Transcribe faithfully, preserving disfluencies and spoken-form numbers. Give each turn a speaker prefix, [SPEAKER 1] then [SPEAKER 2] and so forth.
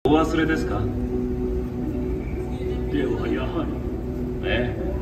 [SPEAKER 1] お忘れですか？
[SPEAKER 2] ではやはり。
[SPEAKER 1] ええ。